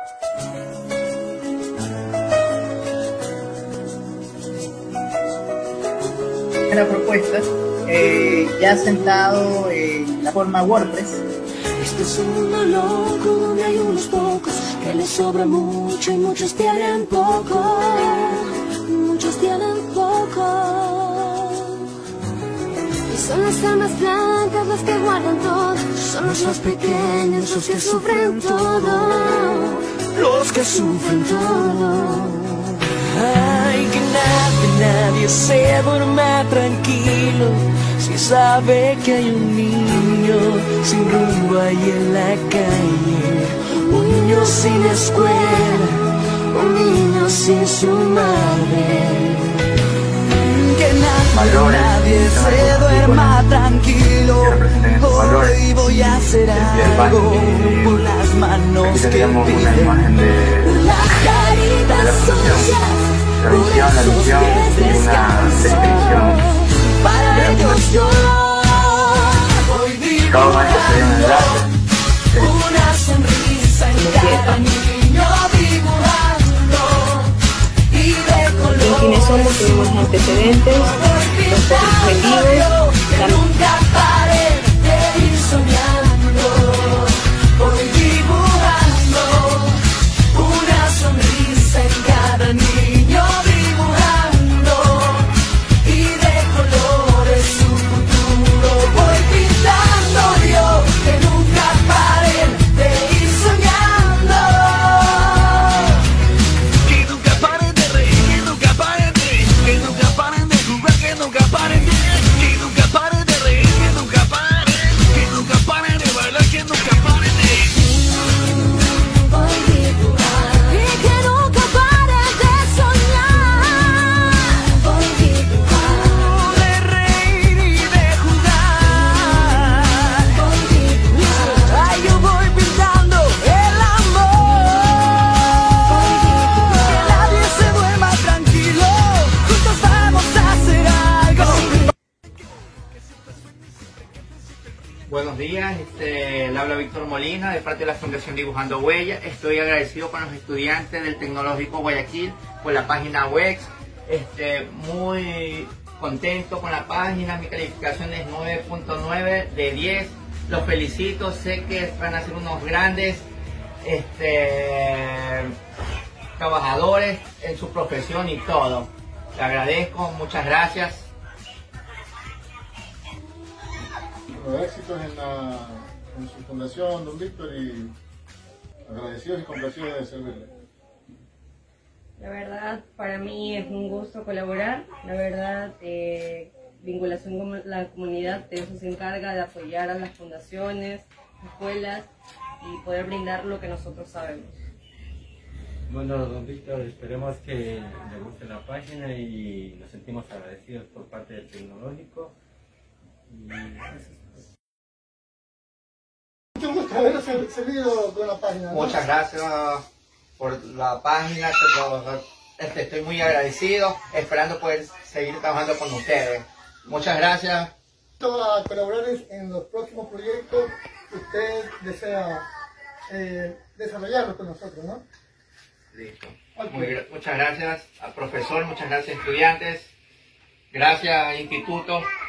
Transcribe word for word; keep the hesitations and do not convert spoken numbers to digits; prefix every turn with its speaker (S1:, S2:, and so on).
S1: La propuesta eh, ya sentado en la forma WordPress.
S2: Este es un mundo loco donde hay unos pocos que les sobra mucho y muchos tienen poco, muchos tienen poco. Y son las almas blancas las que guardan todo, son los más pequeños los que sufren todo, los que sufren todo. Ay, que nadie, nadie se duerma tranquilo si sabe que hay un niño sin rumbo ahí en la calle, un niño sin escuela, un niño sin su madre. Que nadie, nadie se duerma tranquilo, hoy voy a hacer algo por las manos que piden, las caritas suyas.
S3: La visión, la visión y una descripción
S2: para ellos yo
S3: todo esto se ve en el arte.
S2: Una sonrisa en cada niño dibujando y de color.
S4: En quienes somos tenemos antecedentes, los objetivos,
S2: que nunca paren de ir soñando, voy dibujando una sonrisa en cada niño.
S5: Buenos días, este, le habla Víctor Molina de parte de la Fundación Dibujando Huella. Estoy agradecido con los estudiantes del Tecnológico Guayaquil por la página web. Este, muy contento con la página, mi calificación es nueve punto nueve de diez. Los felicito, sé que van a ser unos grandes este, trabajadores en su profesión y todo. Le agradezco, muchas gracias.
S6: Bueno, éxitos en, la, en su fundación, don Víctor, y agradecidos y complacidos de servirle.
S4: La verdad, para mí es un gusto colaborar. La verdad, eh, vinculación con la comunidad, de eso se encarga, de apoyar a las fundaciones, escuelas y poder brindar lo que nosotros sabemos.
S7: Bueno, don Víctor, esperemos que le guste la página y nos sentimos agradecidos por parte del Tecnológico. Y
S6: Mucho gusto haber servido con la página, ¿no?
S5: Muchas gracias por la página, este, estoy muy agradecido, esperando poder seguir trabajando con ustedes. Muchas gracias.
S6: A colaborar en los próximos proyectos que usted desea eh, desarrollarlos con nosotros, ¿no?
S5: Listo. Muy, muchas gracias al profesor, muchas gracias estudiantes, gracias instituto.